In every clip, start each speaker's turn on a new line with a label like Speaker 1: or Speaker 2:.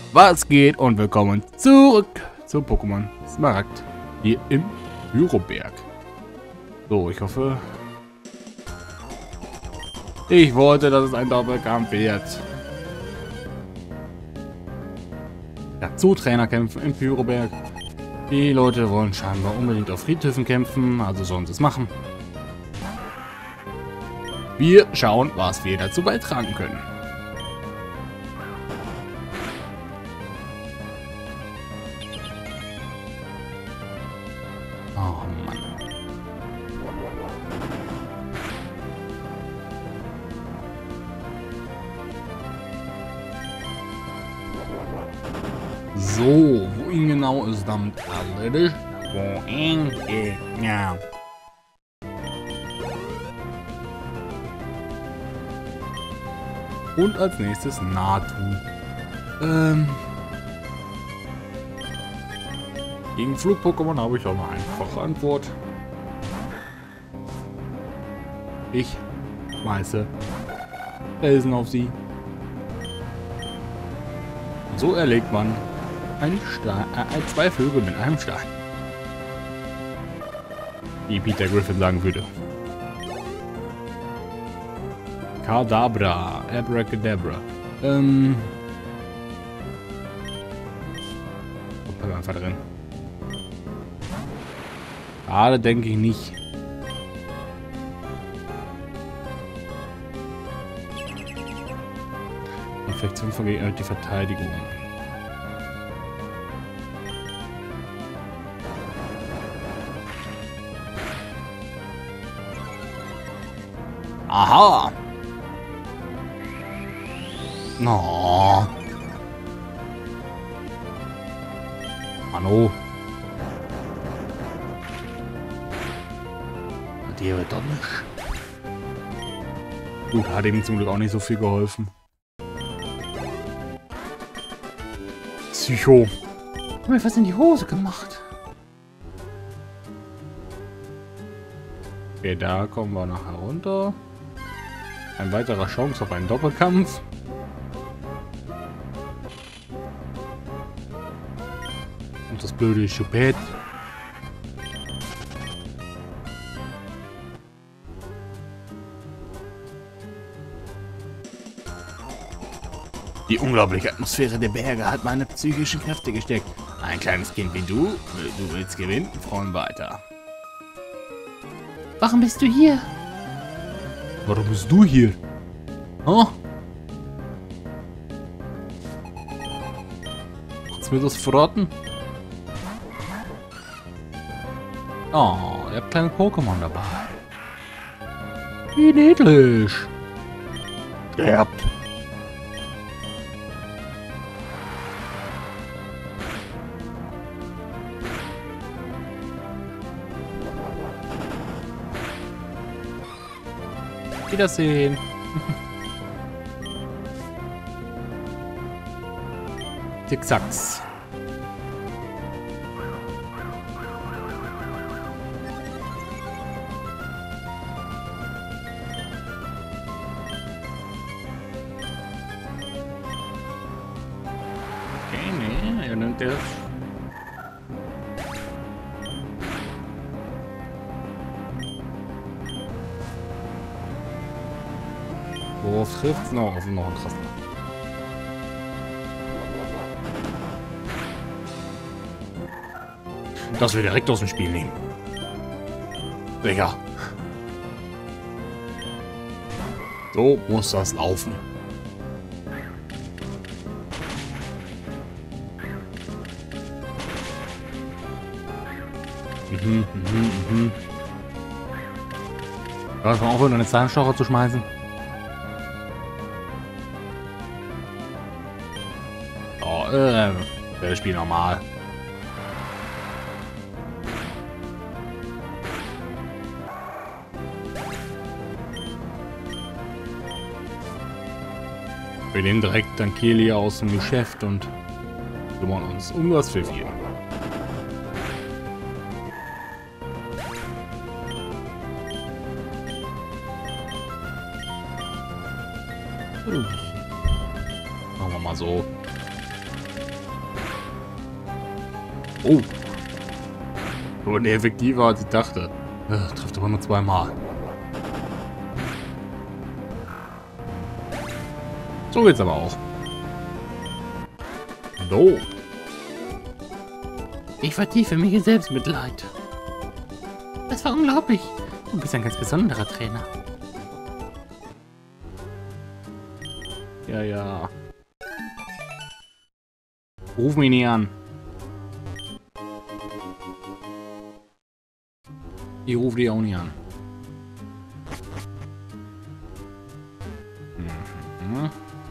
Speaker 1: Was geht und willkommen zurück zu Pokémon Smaragd hier im Pyroberg. So, ich hoffe... Ich wollte, dass es ein Doppelkampf wird. Ja, Zoo-Trainerkämpfen im Pyroberg. Die Leute wollen scheinbar unbedingt auf Friedhöfen kämpfen, also sollen sie es machen. Wir schauen, was wir dazu beitragen können. Oh Mann. So, wohin genau ist damit erledigt? Wohin genau? Und als nächstes Natu. Gegen Flug-Pokémon habe ich auch eine einfache Antwort. Ich schmeiße Felsen auf sie. Und so erlegt man zwei Vögel mit einem Stein. Wie Peter Griffin sagen würde. Kadabra, Abracadabra. Bleiben einfach drin. Gerade denke ich nicht. Infektion vergegnet die Verteidigung. Aha! No. Mano. Die wird doch nicht. Gut, hat ihm zum Glück auch nicht so viel geholfen. Psycho. Hab mir fast in die Hose gemacht. Okay, da kommen wir nachher runter. Ein weiterer Chance auf einen Doppelkampf. Und das blöde Choupette. Die unglaubliche Atmosphäre der Berge hat meine psychischen Kräfte gesteckt. Ein kleines Kind wie du willst gewinnen, Freund, weiter. Warum bist du hier? Warum bist du hier? Oh? Kannst du mir das verraten? Oh, ihr habt kleine Pokémon dabei. Wie niedlich. Sterbt. Wiedersehen. Tick-Zacks. Okay, nee, er nimmt das. Worauf trifft noch? Auf noch ein krasser. Das wir direkt aus dem Spiel nehmen. Sicher. So muss das laufen. Kannst du mal aufhören, eine Zahnstocher zu schmeißen? Oh, wir spielen normal. Wir nehmen direkt dann Kili aus dem Geschäft und kümmern uns um das Pfiffchen. Machen wir mal so. Oh. Aber ne, effektiver als ich dachte. Trifft aber nur zweimal. So geht's aber auch. So. Ich vertiefe mich in Selbstmitleid. Das war unglaublich. Du bist ein ganz besonderer Trainer. Ja, ja. Ruf mich nie an. Ich rufe die auch nie an. Mhm.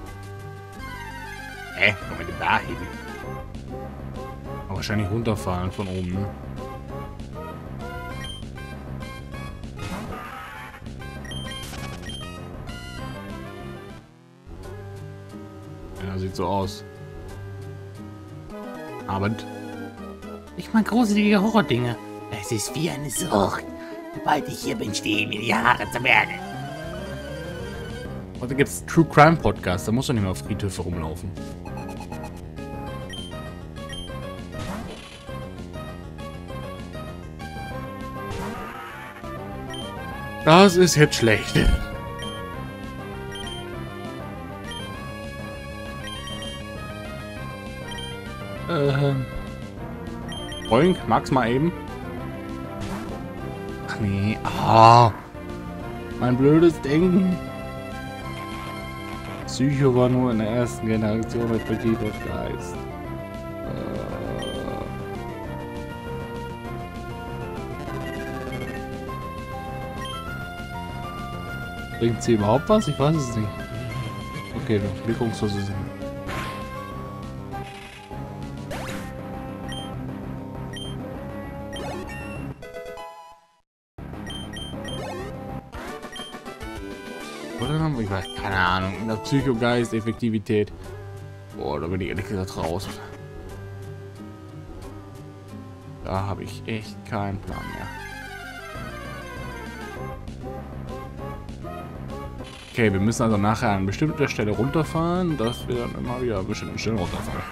Speaker 1: Komm mal da hin. Aber wahrscheinlich runterfallen von oben, ne? Ja, sieht so aus. Abend. Ich mag gruselige Horrordinge. Es ist wie eine Sucht. Sobald ich hier bin, stehen mir die Haare zu Berge. Und da gibt's True Crime Podcast. Da musst du nicht mehr auf Friedhöfe rumlaufen. Das ist jetzt schlecht. Boink, mag's mal eben. Ach nee. Ah. Mein blödes Denken. Psycho war nur in der ersten Generation mit Vegeta's Geist. Bringt sie überhaupt was? Ich weiß es nicht. Okay, wirkungslose sind. Oder haben wir, ich weiß, keine Ahnung, in der Psychogeist, Effektivität. Boah, da bin ich ehrlich gesagt raus. Da habe ich echt keinen Plan mehr. Okay, wir müssen also nachher an bestimmter Stelle runterfahren, dass wir dann immer wieder an bestimmten Stellen runterfahren.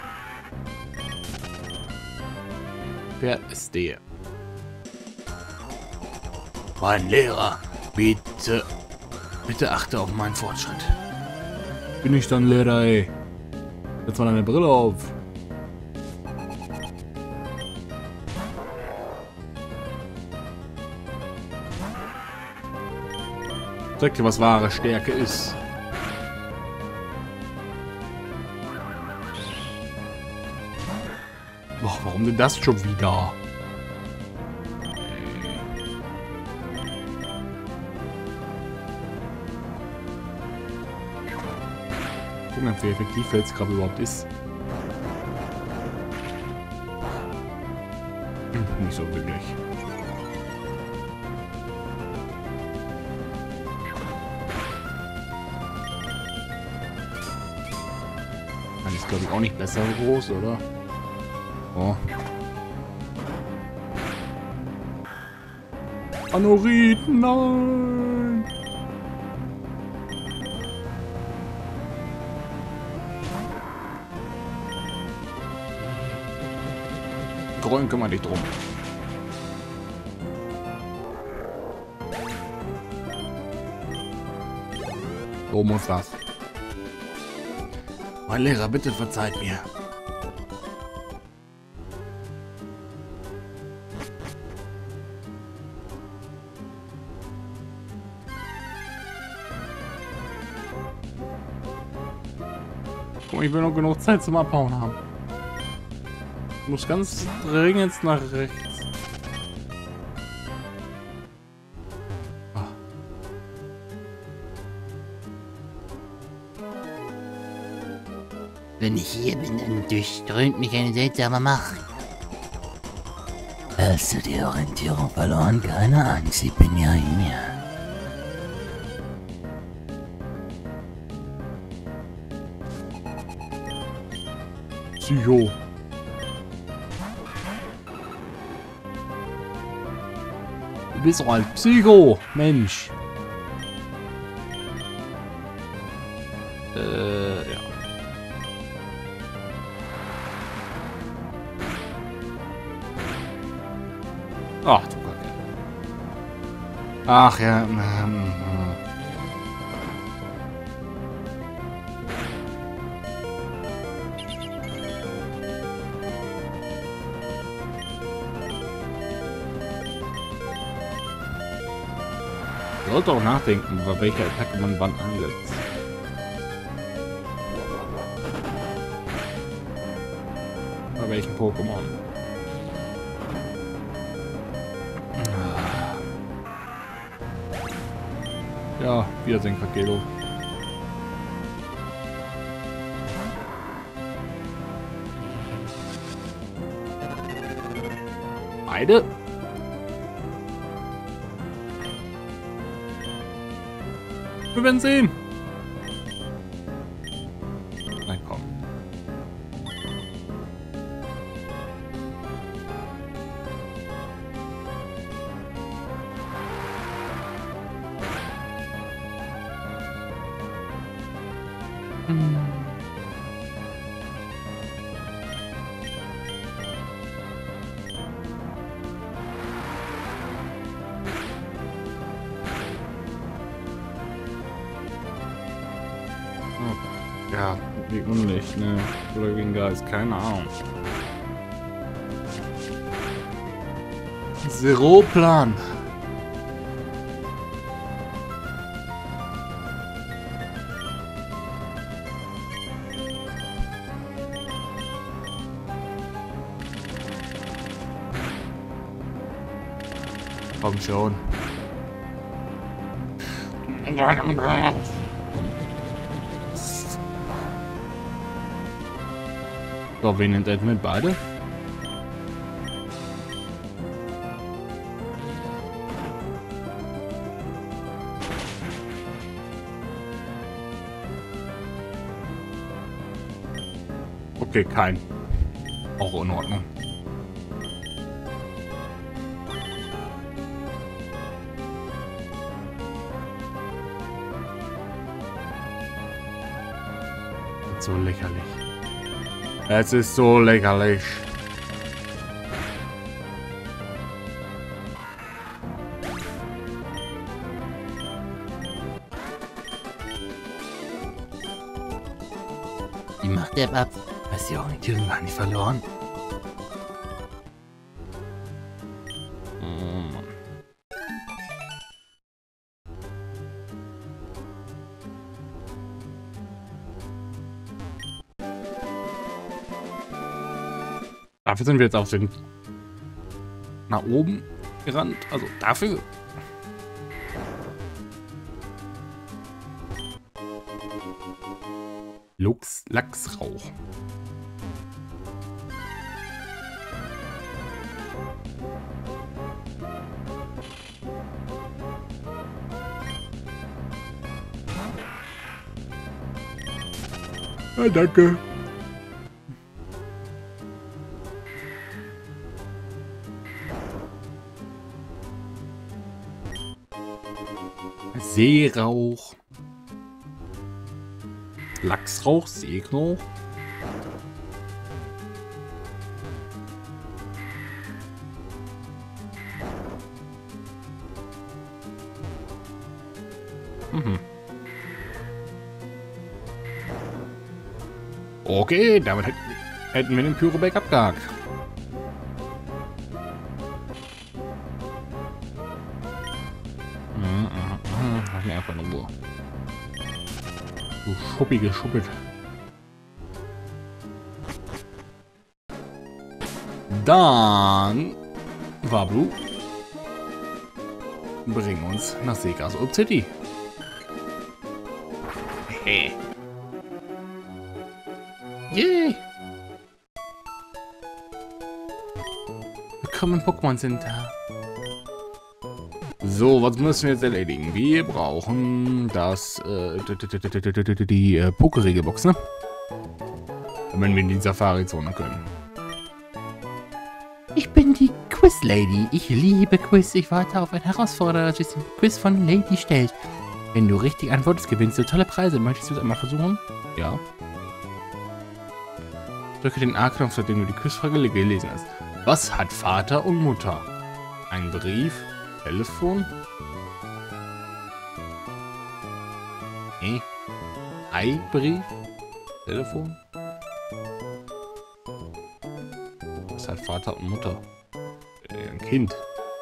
Speaker 1: Wer ist der? Mein Lehrer, bitte achte auf meinen Fortschritt. Bin ich dann Lehrer, ey? Setz mal deine Brille auf. Zeig dir, was wahre Stärke ist. Boah, warum denn das schon wieder? Gucken, wie effektiv Felskrabbe überhaupt ist. Nicht so wirklich. Man ist, glaube ich, auch nicht besser groß, oder? Oh. Anorit, nein! Grollen kümmere dich drum. So muss das. Mein Lehrer, bitte verzeiht mir. Guck, ich will noch genug Zeit zum Abhauen haben. Ich muss ganz dringend nach rechts. Ah.
Speaker 2: Wenn ich hier bin, dann durchströmt mich eine seltsame Macht. Hast du die Orientierung verloren? Keine Angst, ich bin ja hier.
Speaker 1: Psycho. Du bist doch ein Psycho, Mensch. Ja. Ach, du Kacke. Ach ja. Ich sollte auch nachdenken, bei welcher Attacke man wann ansetzt. Bei welchem Pokémon. Ja, wieder Senkrakelo. Beide? Wir werden sehen. Na komm. Ja, wie unlicht, ne? Oder wegen Geist, keine Ahnung. Zero Plan. Komm schon. So, wen nimmt er mit? Beide? Okay, kein. Auch in Ordnung. So lächerlich. Es ist so lächerlich.
Speaker 2: Wie macht der ab?
Speaker 1: Hast du die Orientierung gar nicht verloren? Oh Mann. Dafür sind wir jetzt auf den nach oben gerannt. Also dafür. Lachsrauch. Ja, danke. Seerauch. Lachsrauch, Seerauch. Okay, damit hätten wir den Pyroback abgehakt. Lass mir einfach in Ruhe. Du schuppige Schuppet. Dann Wablu, bring uns nach Seegras Old City. Hey. Yay! Willkommen im Pokémon Center. So, was müssen wir jetzt erledigen? Wir brauchen das, die Poké-Regelbox, ne? Wenn wir in die Safari-Zone können.
Speaker 2: Ich bin die Quiz-Lady. Ich liebe Quiz. Ich warte auf ein Herausforderer, das den Quiz von Lady stellt. Wenn du richtig antwortest, gewinnst du tolle Preise. Möchtest du es einmal versuchen?
Speaker 1: Ja. Drücke den A-Knopf, seitdem du die Quizfrage gelesen hast. Was hat Vater und Mutter? Ein Brief. Telefon. Nee. Eibrief. Telefon. Das ist halt Vater und Mutter. Ein Kind.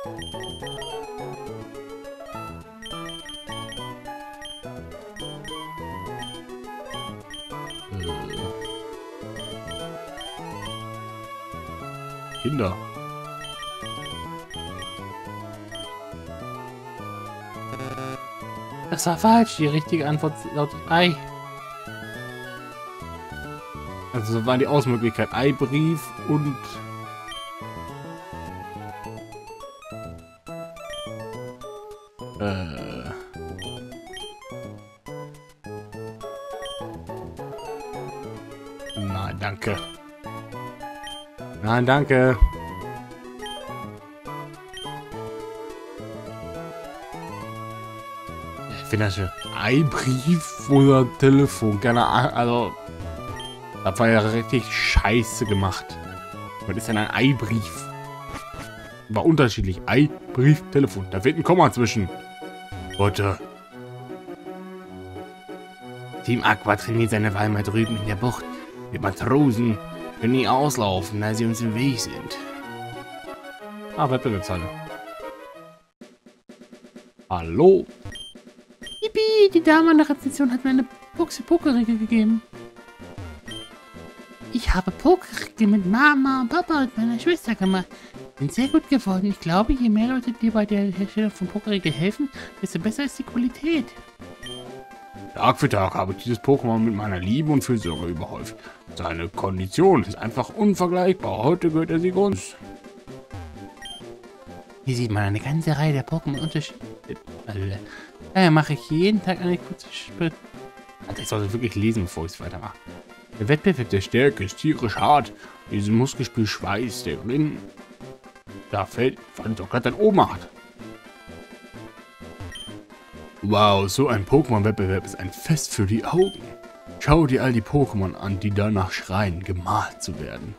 Speaker 1: Kinder.
Speaker 2: Das war falsch. Die richtige Antwort lautet Ei.
Speaker 1: Also so waren die Ausmöglichkeit Eibrief und nein, danke. Nein, danke. Ich finde das schön. Eibrief oder Telefon, keine Ahnung, also das war ja richtig scheiße gemacht. Was ist denn ein Eibrief? War unterschiedlich. Eibrief, Telefon. Da fehlt ein Komma zwischen. Leute.
Speaker 2: Team Aqua trainiert seine Weimar drüben in der Bucht. Die Matrosen können nie auslaufen, da sie uns im Weg sind.
Speaker 1: Ah, Wettbewerbshalle. Hallo?
Speaker 2: Yippie, die Dame an der Rezeption hat mir eine Pokerregel gegeben. Ich habe Pokerregel mit Mama und Papa und meiner Schwester gemacht. Sind sehr gut geworden. Ich glaube, je mehr Leute dir bei der Herstellung von Pokerregel helfen, desto besser ist die Qualität.
Speaker 1: Tag für Tag habe ich dieses Pokémon mit meiner Liebe und Fürsorge überhäuft. Seine Kondition ist einfach unvergleichbar. Heute gehört er sie uns.
Speaker 2: Hier sieht man eine ganze Reihe der Pokémon unterschiedlich. Daher mache ich jeden Tag eine kurze Sprit.
Speaker 1: Alter, ich sollte wirklich lesen, bevor ich es weitermache. Der Wettbewerb der Stärke ist tierisch hart. Dieses Muskelspiel schweißt der Rinn. Da fällt doch gerade dein Ohnmacht. Wow, so ein Pokémon-Wettbewerb ist ein Fest für die Augen. Schau dir all die Pokémon an, die danach schreien, gemalt zu werden.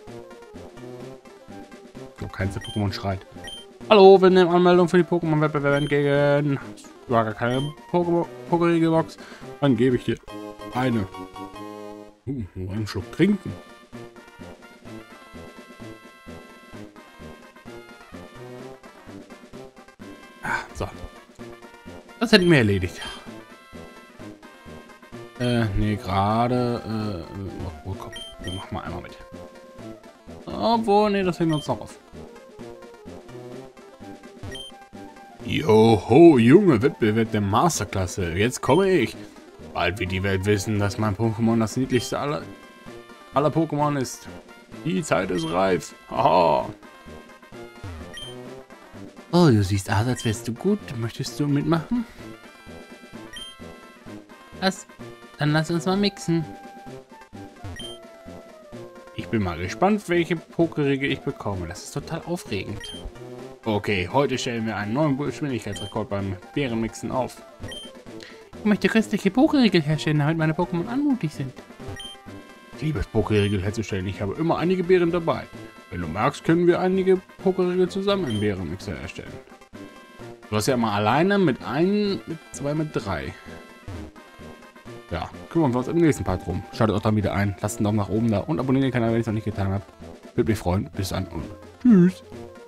Speaker 1: So, keins der Pokémon schreit. Hallo, wir nehmen Anmeldung für die Pokémon-Wettbewerbe entgegen. Du hast gar keine Pokéregelbox. Dann gebe ich dir eine. Nur einen Schluck trinken. So. Das hätten wir erledigt. Nee, gerade. Oh, komm, wir machen mal einmal mit. Obwohl, nee, das hängen wir uns noch auf. Joho, Junge, Wettbewerb der Masterklasse. Jetzt komme ich. Bald wird die Welt wissen, dass mein Pokémon das niedlichste aller Pokémon ist. Die Zeit ist reif. Haha.
Speaker 2: Oh, du siehst aus, als wärst du gut. Möchtest du mitmachen? Dann lass uns mal mixen.
Speaker 1: Ich bin mal gespannt, welche Pokerregel ich bekomme. Das ist total aufregend. Okay, heute stellen wir einen neuen Geschwindigkeitsrekord beim Bärenmixen auf.
Speaker 2: Ich möchte köstliche Pokerregel herstellen, damit meine Pokémon anmutig sind.
Speaker 1: Ich liebe es, Pokerregel herzustellen. Ich habe immer einige Beeren dabei. Wenn du magst, können wir einige Pokerregel zusammen im Bärenmixer erstellen. Du hast ja immer alleine mit 1, mit 2, mit 3. Ja, kümmern wir uns im nächsten Part drum. Schaltet auch dann wieder ein, lasst einen Daumen nach oben da und abonniert den Kanal, wenn ihr es noch nicht getan habt. Würde mich freuen. Bis dann und tschüss.